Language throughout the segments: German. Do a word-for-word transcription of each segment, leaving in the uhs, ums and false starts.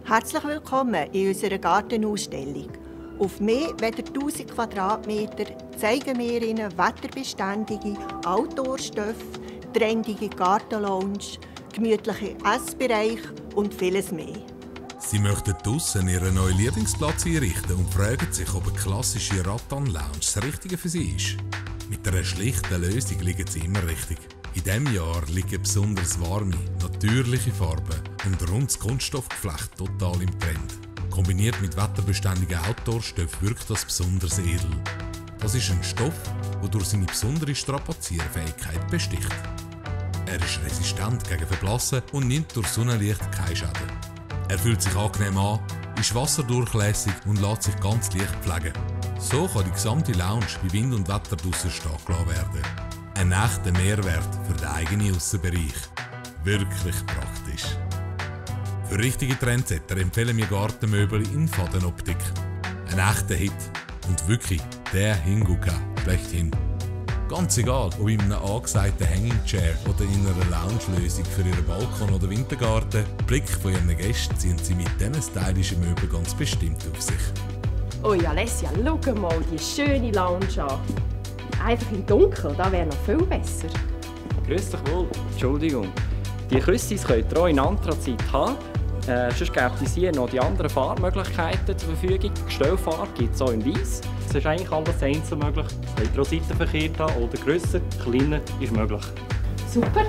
Herzlich willkommen in unserer Gartenausstellung. Auf mehr als tausend Quadratmeter zeigen wir Ihnen wetterbeständige Outdoor-Stoffe, trendige Gartenlounge, gemütliche Essbereiche und vieles mehr. Sie möchten draussen Ihren neuen Lieblingsplatz einrichten und fragen sich, ob eine klassische Rattan-Lounge das Richtige für Sie ist. Mit einer schlichten Lösung liegen Sie immer richtig. In diesem Jahr liegen besonders warme, natürliche Farben und rundes Kunststoffgeflecht total im Trend. Kombiniert mit wetterbeständigen Outdoor-Stoffen wirkt das besonders edel. Das ist ein Stoff, der durch seine besondere Strapazierfähigkeit besticht. Er ist resistent gegen Verblassen und nimmt durch Sonnenlicht keine Schäden. Er fühlt sich angenehm an, ist wasserdurchlässig und lässt sich ganz leicht pflegen. So kann die gesamte Lounge bei Wind und Wetter draussen stehen gelassen werden. Ein echter Mehrwert für den eigenen Aussenbereich. Wirklich praktisch. Für richtige Trendsetter empfehlen wir Gartenmöbel in Fadenoptik. Ein echter Hit und wirklich der Hingucker schlechthin. Ganz egal, ob in einem angesagten Hanging Chair oder in einer Lounge-Lösung für Ihren Balkon oder Wintergarten, den Blick von Ihren Gästen ziehen Sie mit diesen stylischen Möbeln ganz bestimmt auf sich. Oh ja, Alessia, schau mal die schöne Lounge an. Einfach im Dunkeln, das wäre noch viel besser. Grüß dich wohl. Entschuldigung. Die Küssis könnt ihr auch in Anthrazit haben. Äh, sonst gibt es hier noch die anderen Farbmöglichkeiten zur Verfügung. Die Gestellfarbe gibt es auch in Weiss. Es ist eigentlich alles einzeln möglich. Es könnt ihr auch seitenverkehrt haben oder grösser, kleiner ist möglich. Super.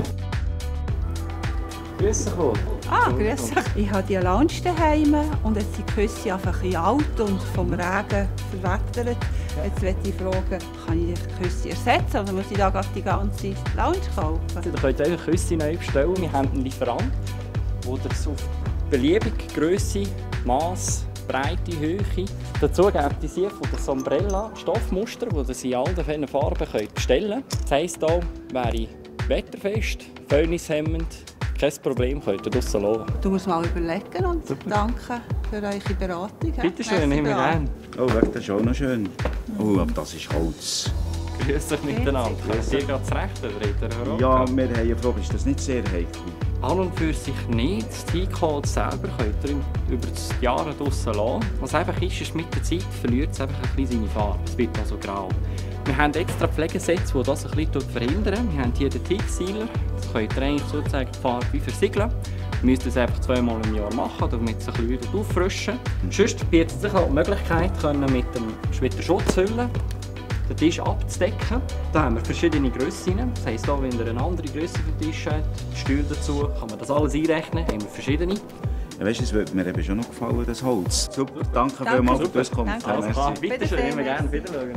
Grüß dich wohl. Ah, grüß dich. Ich habe die Lounge daheim und jetzt sind die Küsse einfach ein bisschen alt und vom Regen verwettert. Jetzt möchte ich fragen, kann ich die Küsse ersetzen oder muss ich da die ganze Lounge kaufen? Ihr könnt einfach Küsse neu bestellen. Wir haben einen Lieferant, der das auf beliebige Grösse, Mass, Breite, Höhe. Dazu gibt es hier von der Sombrella Stoffmuster, die Sie in all den Farben bestellen könnt. Das heisst hier wäre wetterfest, fäulnishemmend, kein Problem, könnt ihr draussen lassen. Du musst mal überlegen und Super. Danke für eure Beratung. Bitte schön, nehmen wir gerne. Oh, das ist auch noch schön. Oh, aber das ist Holz. Grüß euch miteinander. Könnt ihr gerade das Rechte reden? Ja, wir haben eine Frage, ist das nicht sehr heikel? An und für sich nicht. Das Teakholz selber könnt ihr über das Jahr draussen lassen. Was einfach ist, ist mit der Zeit verliert es einfach ein bisschen seine Farbe. Es wird also grau. Wir haben extra Pflegesätze, die das ein bisschen verhindern. Wir haben hier den Teak-Sealer. Das könnt ihr eigentlich sozusagen die Farbe wie versiegeln. Wir müssen das einfach zweimal im Jahr machen, damit es ein bisschen wieder auffrischen. Sonst bietet sich auch die Möglichkeit, mit, dem, mit der Schutzhülle den Tisch abzudecken. Da haben wir verschiedene Grössen. Das heisst, wenn ihr eine andere Grösse für den Tisch habt, Stühle dazu, kann man das alles einrechnen. Haben wir verschiedene. Ja, weißt du, es würde mir eben schon noch gefallen, das Holz. Super, danke, Danke. vielmals für das Kommen. Alles klar, bitte schön, immer gerne wiederschauen.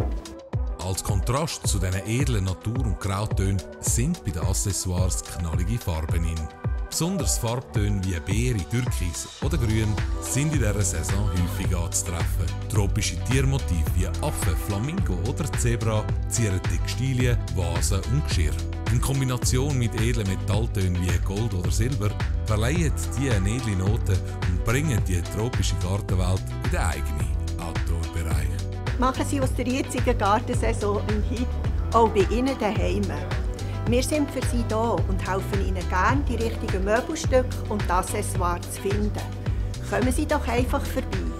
Als Kontrast zu diesen edlen Natur- und Grautönen sind bei den Accessoires knallige Farben in. Besonders Farbtöne wie Beere, Türkis oder Grün sind in dieser Saison häufig anzutreffen. Tropische Tiermotive wie Affe, Flamingo oder Zebra zieren Textilien, Vasen und Geschirr. In Kombination mit edlen Metalltönen wie Gold oder Silber verleihen die eine edle Note und bringen die tropische Gartenwelt in den eigenen Outdoor-Bereich. Machen Sie aus der jetzigen Gartensaison einen Hit, auch bei Ihnen daheim. Wir sind für Sie da und helfen Ihnen gerne, die richtigen Möbelstücke und Accessoires zu finden. Kommen Sie doch einfach vorbei.